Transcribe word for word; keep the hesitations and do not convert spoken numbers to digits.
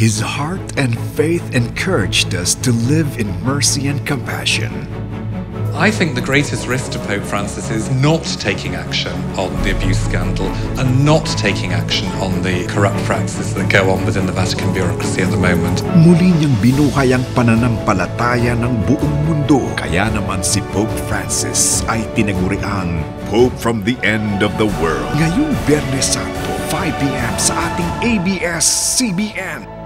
His heart and faith encouraged us to live in mercy and compassion. I think the greatest risk to Pope Francis is not taking action on the abuse scandal and not taking action on the corrupt practices that go on within the Vatican bureaucracy at the moment. Muli niyang binuhay ang pananampalataya ng buong mundo. Kaya naman si Pope Francis ay tinaguriang Pope from the End of the World. Ngayong Biyernes Santo, five p m sa ating A B S C B N.